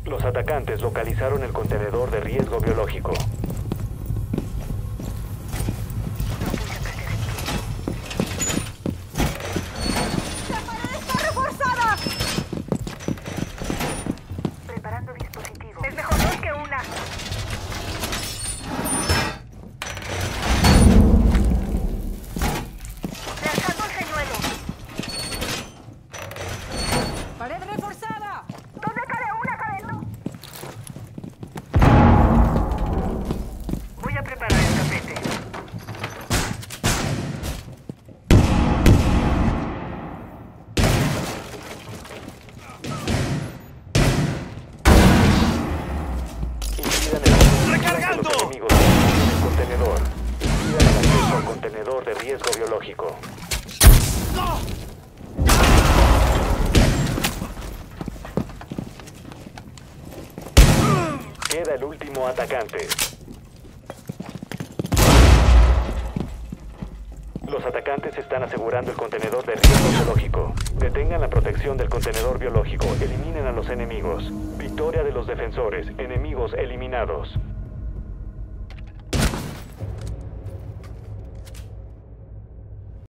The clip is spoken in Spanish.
Los atacantes localizaron el contenedor de riesgo biológico. ¡La pared está reforzada! Preparando dispositivo. Es mejor dos que una. Lanzando el señuelo. ¡Pared reforzada! ¿Dónde cabe una, cabello? Voy a preparar el tapete. Impidan el acceso de los enemigos al contenedor. Impidan el acceso al contenedor de riesgo biológico. Queda el último atacante. Los atacantes están asegurando el contenedor de riesgo biológico. Detengan la protección del contenedor biológico. Eliminen a los enemigos. Victoria de los defensores. Enemigos eliminados.